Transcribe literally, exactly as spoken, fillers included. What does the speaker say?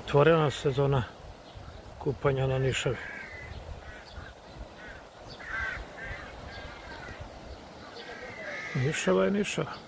otvorena sezona kupanja na Nišavi. Nišava je Nišava.